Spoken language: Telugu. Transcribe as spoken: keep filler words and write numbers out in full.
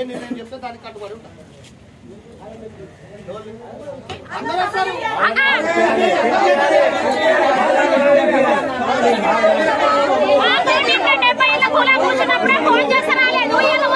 ఏ నిర్ణయం చెప్తే దానికి కట్టుబడి ఉంటాం. అందరూ వస్తారు. డెబ్బై ఏళ్ళ కూల కూర్చున్నప్పుడే ఫోన్ చేసి రాలేదు.